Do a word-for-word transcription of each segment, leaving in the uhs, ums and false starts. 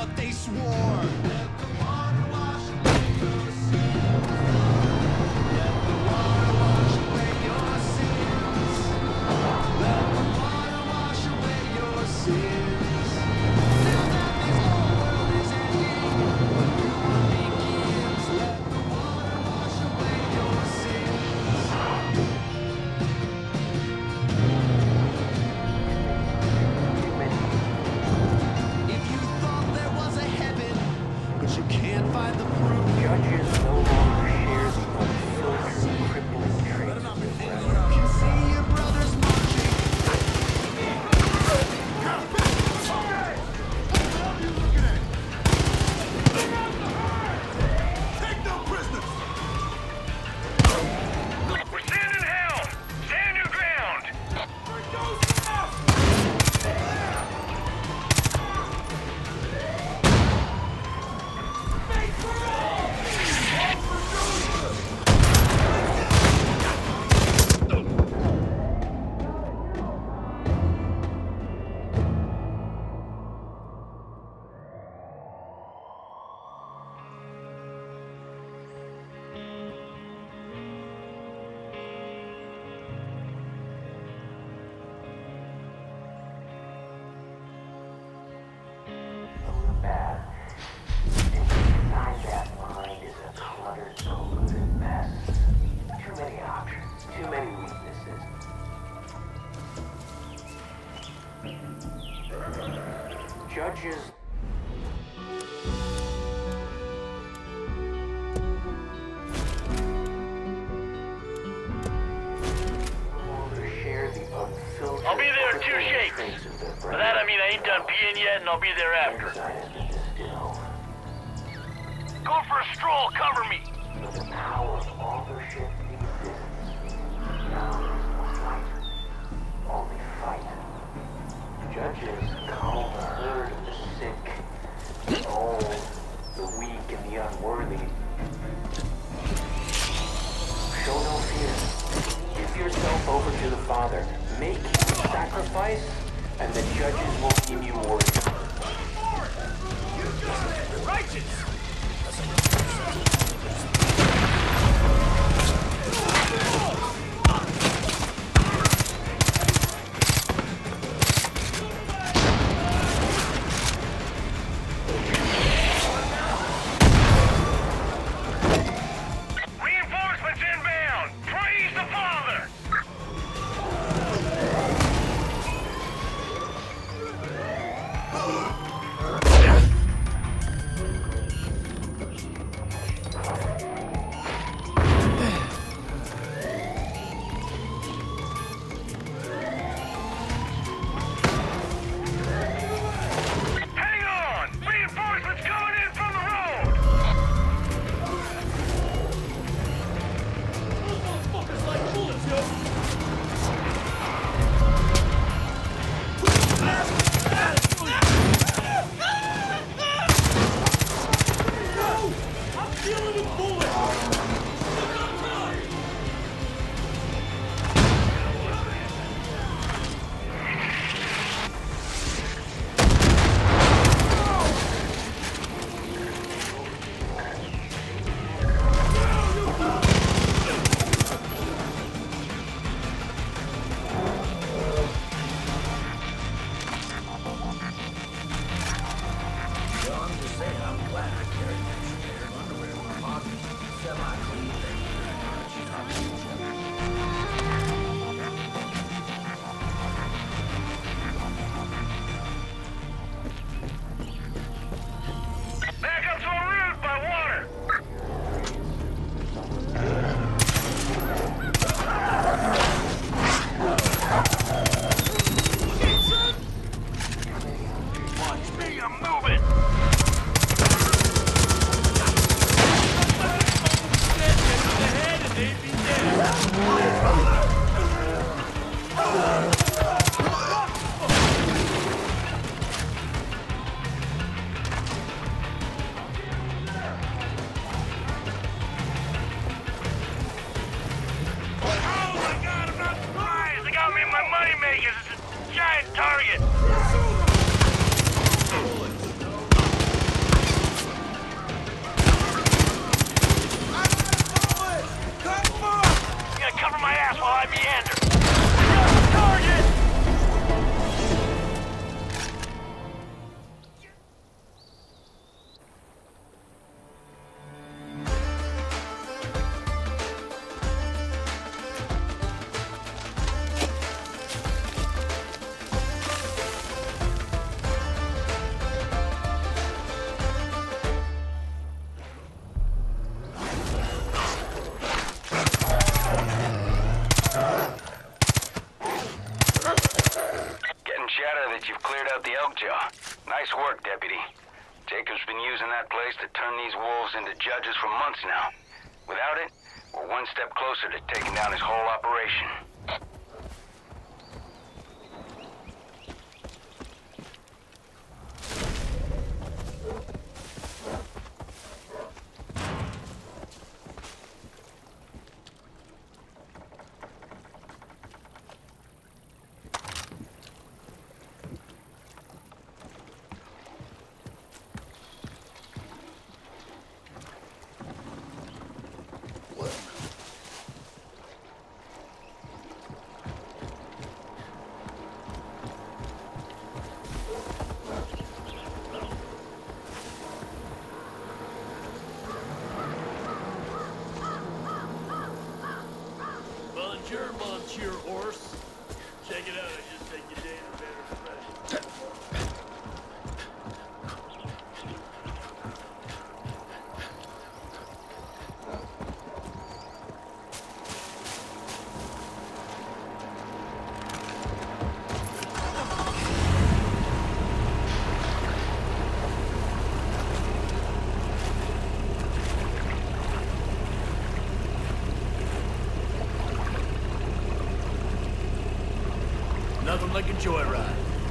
what they swore. Let the water wash away your sins. Let the water wash away your sins. Let the water wash away your sins. Now that this whole world is ending, a new one begins. Let the water wash away your sins. If you thought there was a heaven, but you can't find the proof. Judges no longer share the unfiltered, crippling traits of their You brothers. can see your brothers marching. Take no prisoners! We're sending hell! Stand your ground! Bad. Inside that mind is a cluttered, polluted mess. Too many options, too many weaknesses. Judges no longer share the unfiltered, I'll be there in two crippling shakes. traits of their By brothers. that I mean I ain't done peeing yet, and I'll be there after. Inside has been distilled. Going for a stroll, cover me! But the power of authorship exists. Now there's no fight. Only fight. Judges calm the herd of the sick, the old, the weak, and the unworthy. Show no fear. Give yourself over to the Father. Make sacrifice, and the judges will deem you worthy. Righteous! Reinforcements inbound! Praise the Father! matter that you've cleared out the Elkjaw. Nice work, Deputy. Jacob's been using that place to turn these wolves into judges for months now. Without it, we're one step closer to taking down his whole operation. Monsieur, Monsieur Horse. Check it out, I just take you down a better fresh. Nothing like a joyride.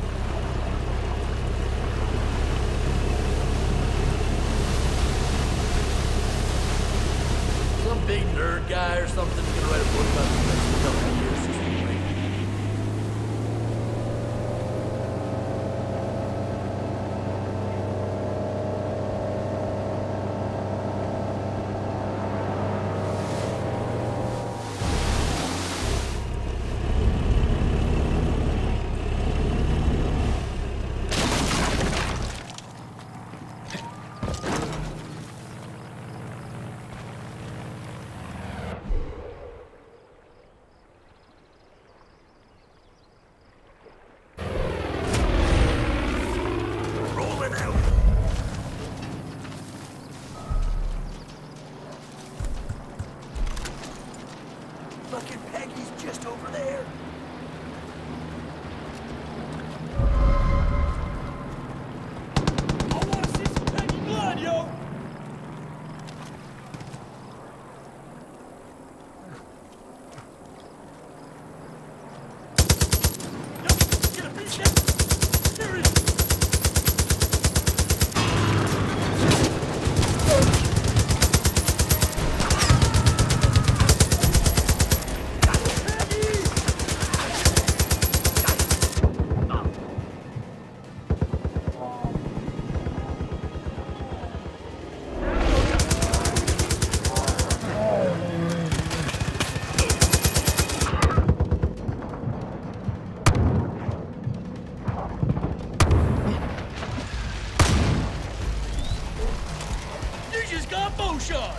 Some big nerd guy or something's gonna write a book about the next couple of years. Fucking Peggy's just over there. I want to see some Peggy blood, yo! Yo, get a piece of here he is. Just got bow shot.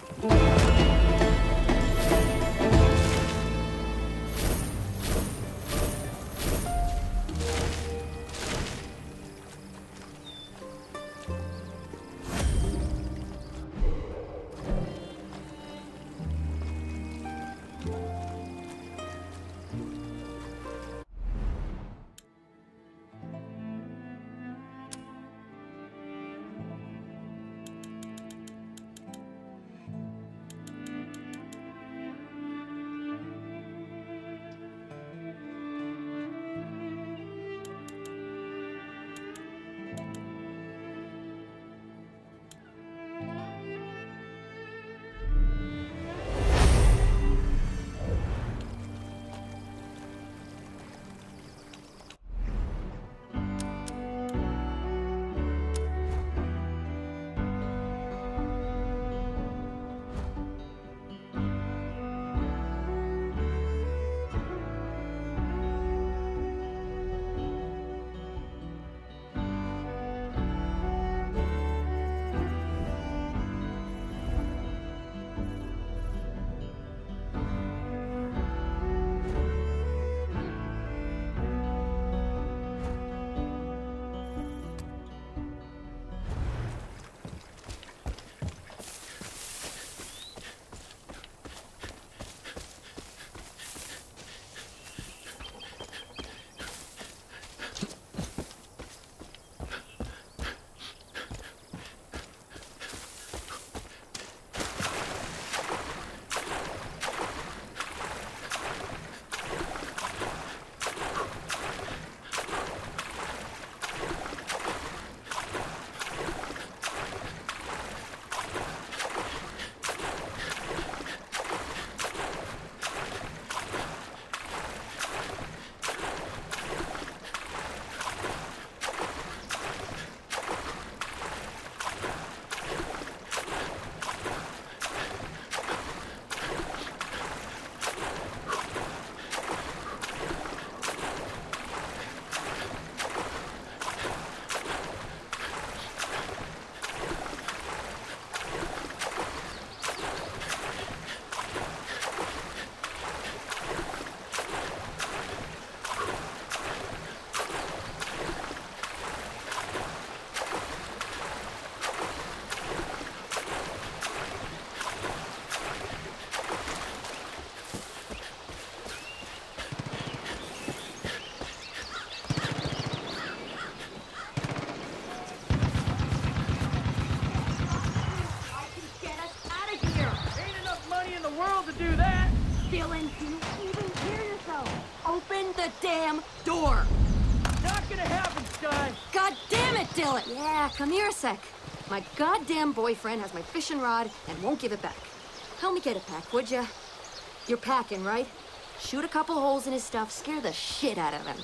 Dylan, do you even hear yourself? Open the damn door! Not gonna happen, Sky! God damn it, Dylan! Yeah, come here a sec. My goddamn boyfriend has my fishing rod and won't give it back. Help me get it back, would ya? You're packing, right? Shoot a couple holes in his stuff, scare the shit out of him.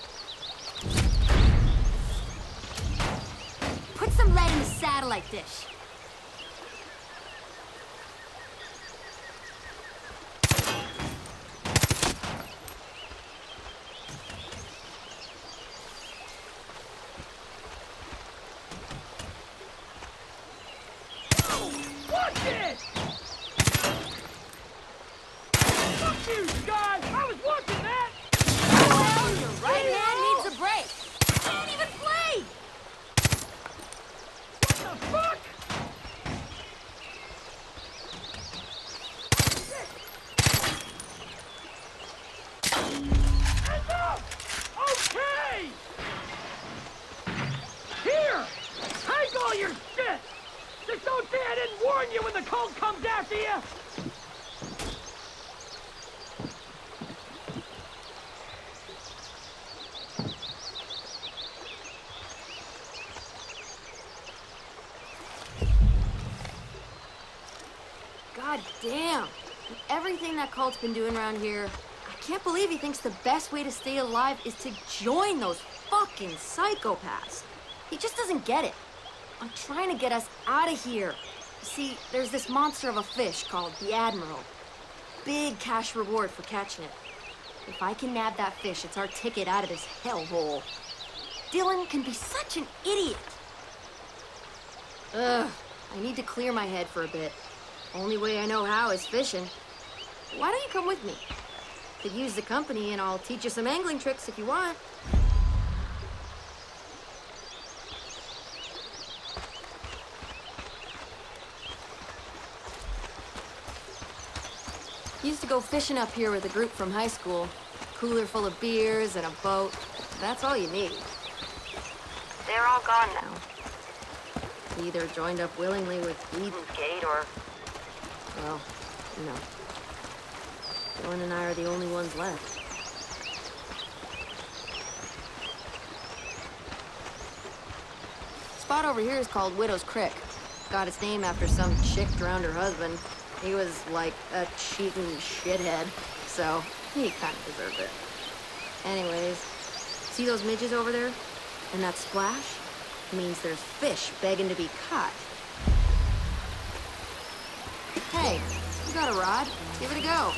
Put some lead in the satellite dish. Watch it! Fuck you, Sky! I was watching that! Well, your right hand needs a break. Can't even play! What the fuck? Enough! Okay! Here! Take all your shit! Just don't say I didn't warn you when the cult comes after you! God damn. With everything that cult's been doing around here, I can't believe he thinks the best way to stay alive is to join those fucking psychopaths. He just doesn't get it. I'm trying to get us out of here. You see, there's this monster of a fish called the Admiral. Big cash reward for catching it. If I can nab that fish, it's our ticket out of this hellhole. Dylan can be such an idiot. Ugh, I need to clear my head for a bit. Only way I know how is fishing. Why don't you come with me? Could use the company and I'll teach you some angling tricks if you want. Used to go fishing up here with a group from high school. Cooler full of beers and a boat. That's all you need. They're all gone now. Either joined up willingly with Eden's Gate or... well, you know. Dawn and I are the only ones left. Spot over here is called Widow's Creek. Got its name after some chick drowned her husband. He was like a cheating shithead, so he kind of deserved it. Anyways, see those midges over there? And that splash? Means there's fish begging to be caught. Hey, you got a rod? Give it a go.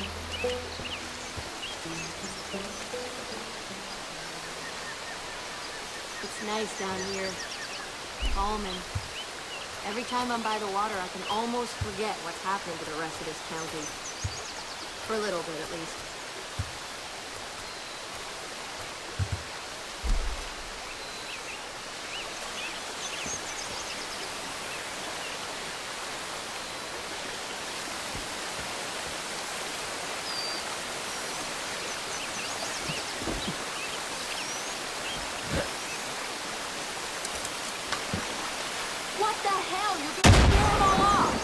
It's nice down here. Calming. Every time I'm by the water, I can almost forget what's happening to the rest of this county. For a little bit, at least. What the hell? You're gonna scare them all off!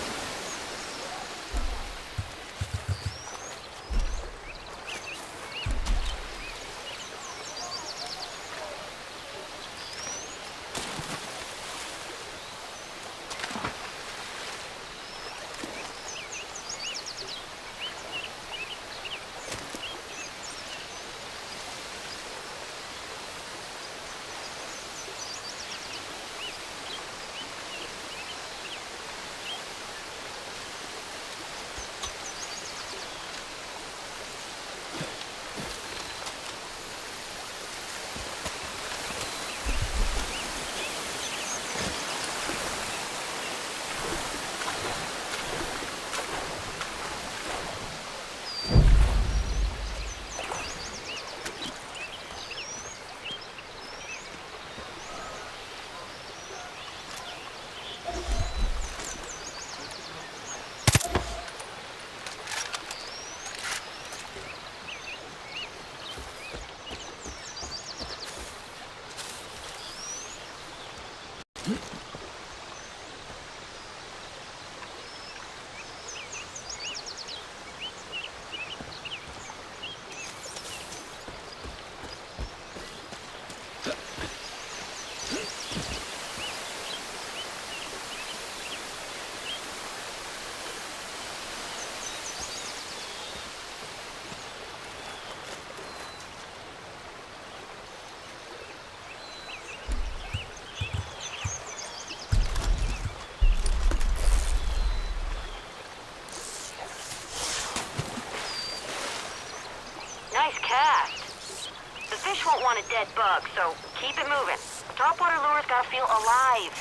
Nice cast. The fish won't want a dead bug, so keep it moving. Topwater lures gotta feel alive.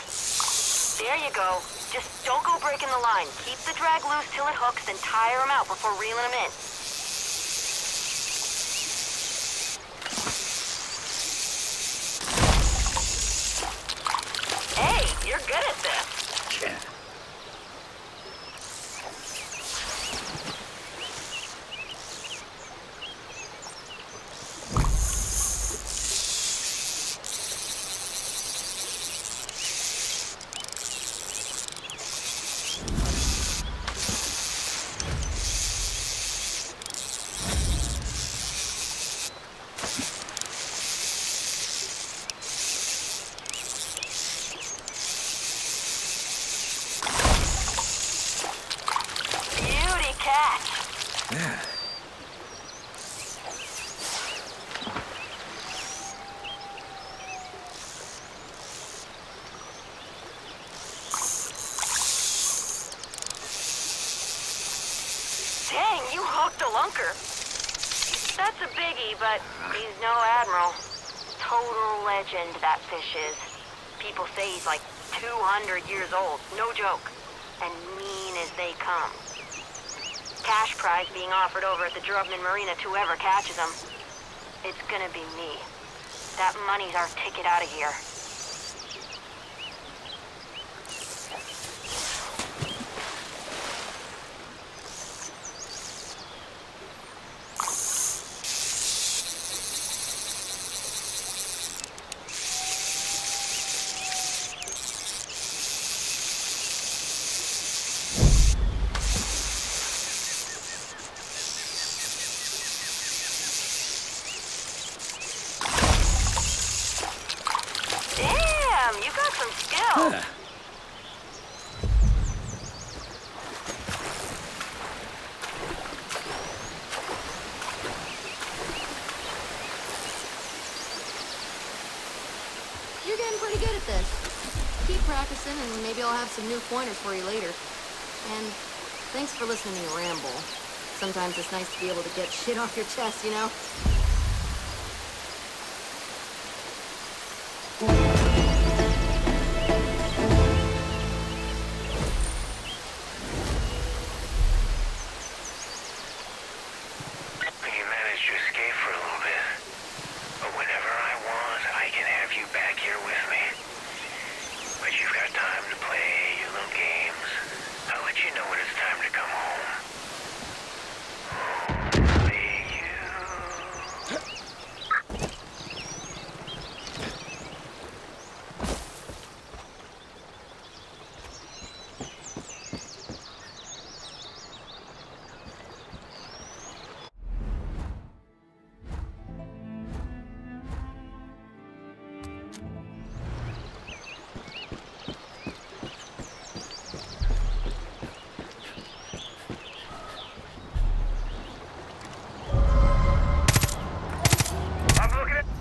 There you go. Just don't go breaking the line. Keep the drag loose till it hooks, then tire them out before reeling them in. Hey, you're good at this. Beauty catch. Yeah. Dang, you hooked a lunker. That's a biggie, but he's no admiral. Total legend, that fish is. People say he's like two hundred years old. No joke. and mean as they come. Cash prize being offered over at the Drubman Marina to whoever catches them. It's gonna be me. That money's our ticket out of here. Damn, you got some skill. Yeah. You're getting pretty good at this. Keep practicing, and maybe I'll have some new pointers for you later. And thanks for listening to me ramble. Sometimes it's nice to be able to get shit off your chest, you know? You managed to escape for a little bit. But whenever I want, I can have you back here with me. But you've got time to play your little games. I'll let you know when it's time to come home. Only you. I'm looking at...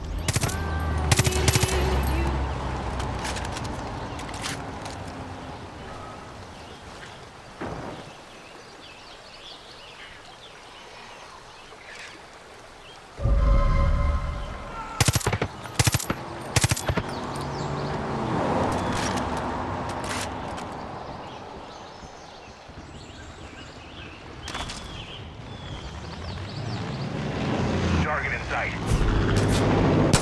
Target in sight.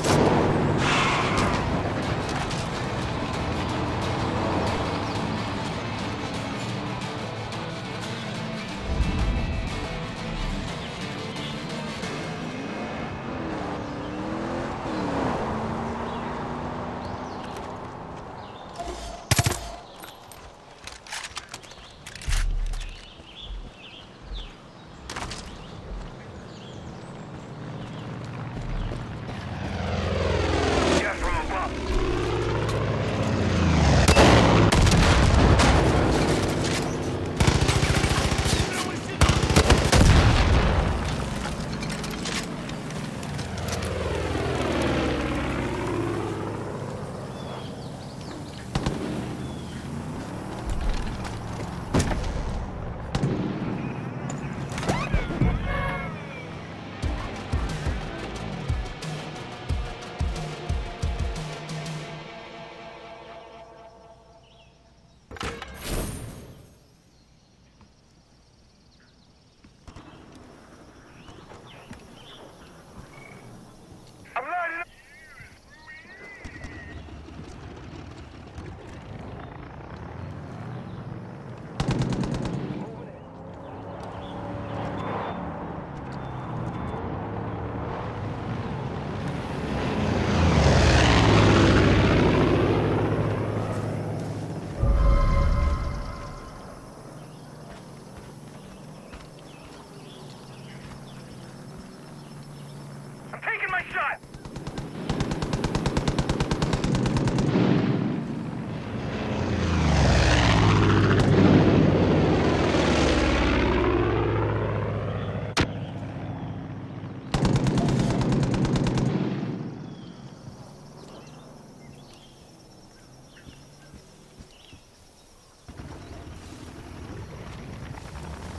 Just from above. I'm lining up. I'm taking my shot.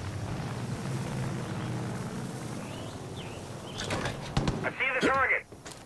I see the target.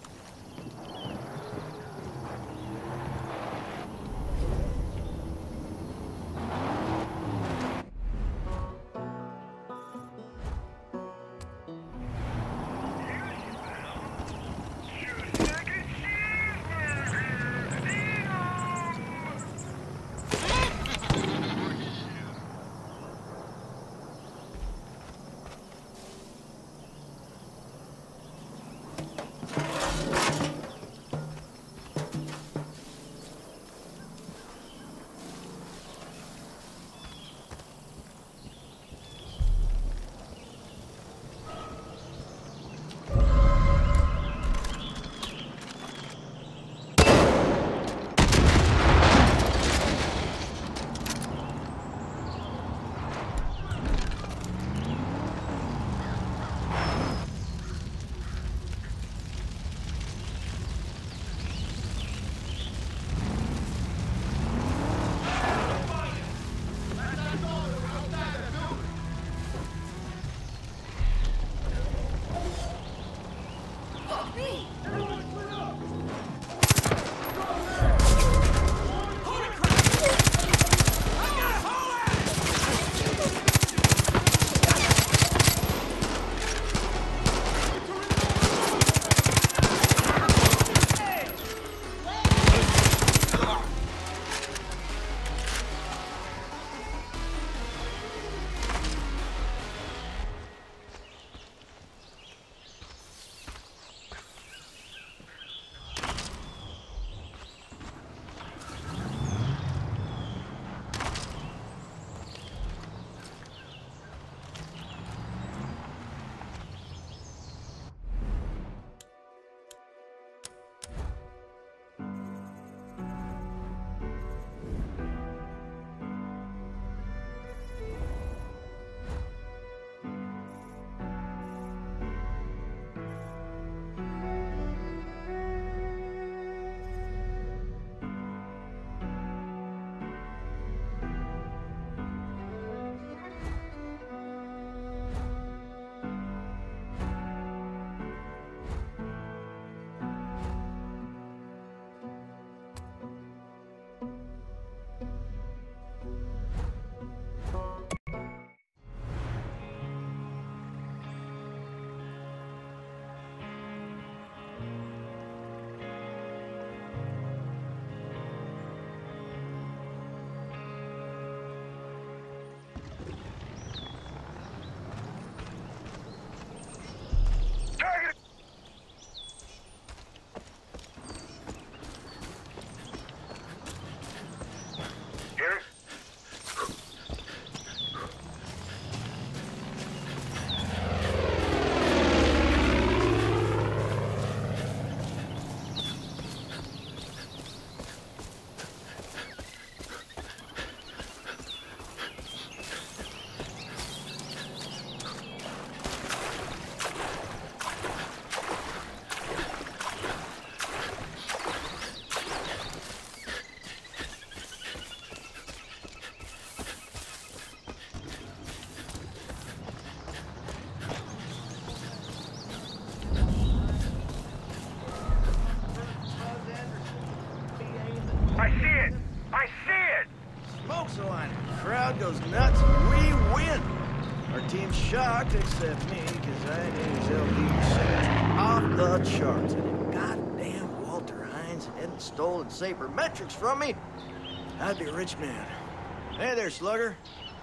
shocked except me, because I knew his L P percentage off the charts. And if goddamn Walter Hines hadn't stolen sabermetrics from me, I'd be a rich man. Hey there, slugger.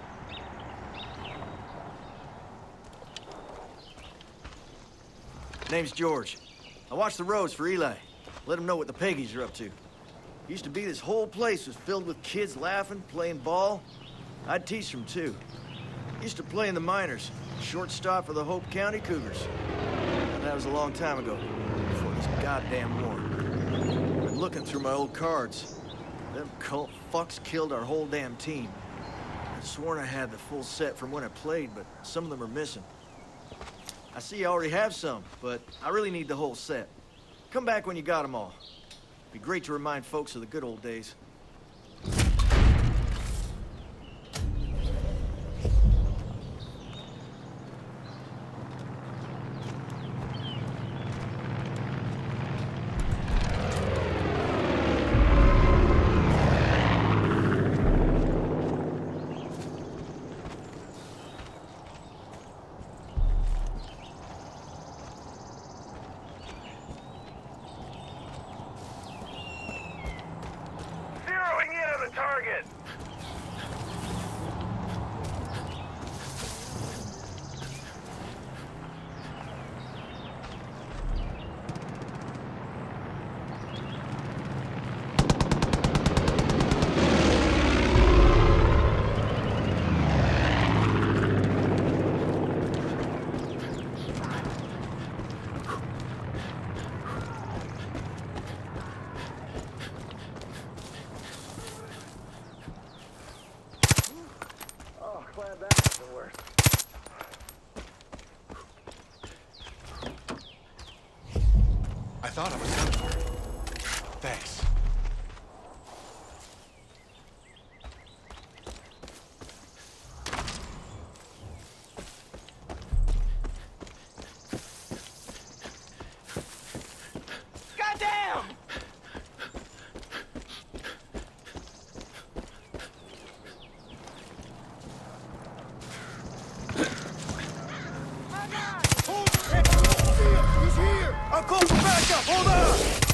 Name's George. I watch the roads for Eli. Let him know what the Peggies are up to. Used to be this whole place was filled with kids laughing, playing ball. I'd teach them too. Used to play in the minors, shortstop for the Hope County Cougars. And that was a long time ago, before this goddamn war. Been looking through my old cards. Them cult fucks killed our whole damn team. I'd sworn I had the full set from when I played, but some of them are missing. I see you already have some, but I really need the whole set. Come back when you got them all. Be great to remind folks of the good old days. Target! Glad that was the worst. I thought I was done for. Thanks. Goddamn! He's here! I'll call for backup! Hold on!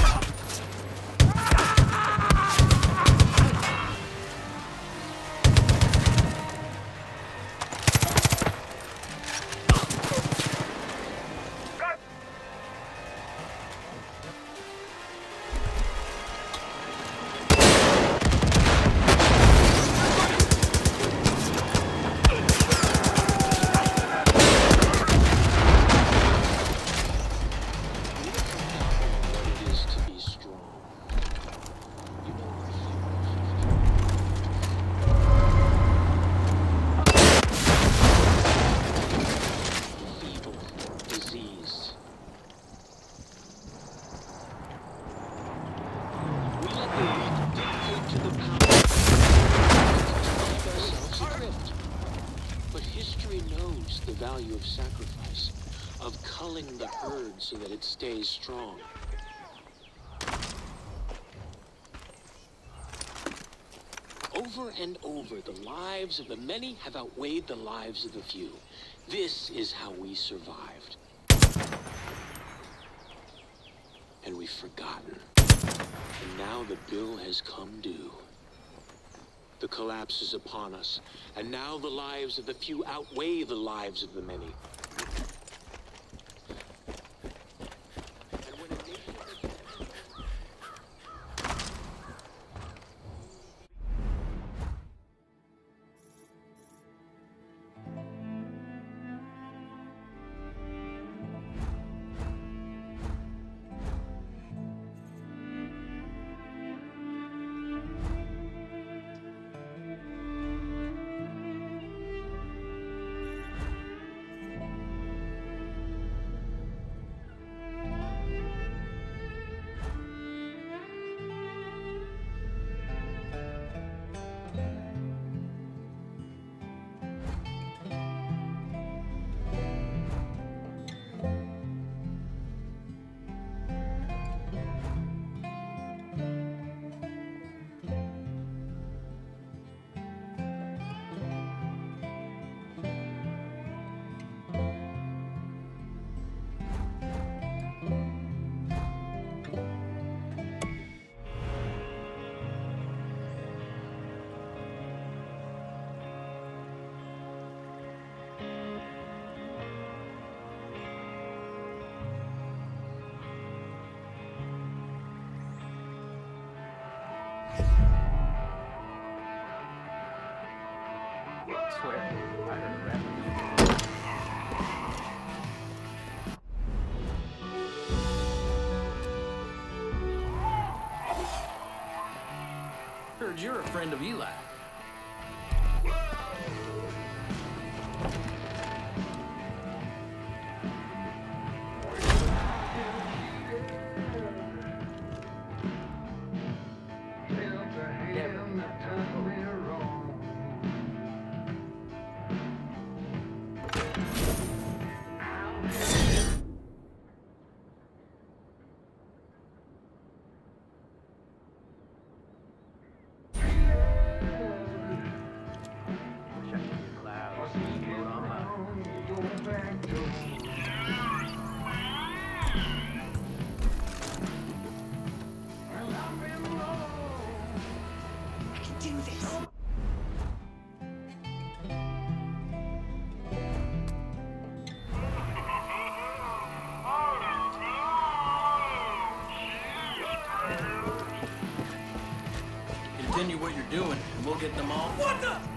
The value of sacrifice, of culling the herd so that it stays strong. Over and over, the lives of the many have outweighed the lives of the few. This is how we survived. And we've forgotten. And now the bill has come due. The collapse is upon us, and now the lives of the few outweigh the lives of the many. And when a nation Swear, I heard a rap. Heard you're a friend of Eli. Continue what you're doing, and we'll get them all. What the?